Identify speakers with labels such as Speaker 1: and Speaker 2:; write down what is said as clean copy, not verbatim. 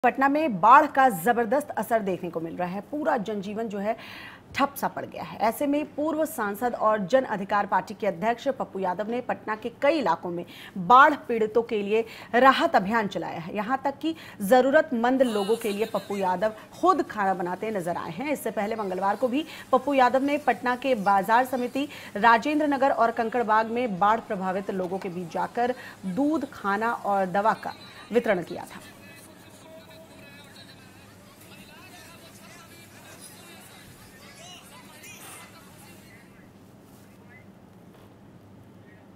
Speaker 1: पटना में बाढ़ का जबरदस्त असर देखने को मिल रहा है। पूरा जनजीवन जो है ठप सा पड़ गया है। ऐसे में पूर्व सांसद और जन अधिकार पार्टी के अध्यक्ष पप्पू यादव ने पटना के कई इलाकों में बाढ़ पीड़ितों के लिए राहत अभियान चलाया है। यहां तक कि जरूरतमंद लोगों के लिए पप्पू यादव खुद खाना बनाते नजर आए हैं। इससे पहले मंगलवार को भी पप्पू यादव ने पटना के बाजार समिति, राजेंद्र नगर और कंकड़बाग में बाढ़ प्रभावित लोगों के बीच जाकर दूध, खाना और दवा का वितरण किया था।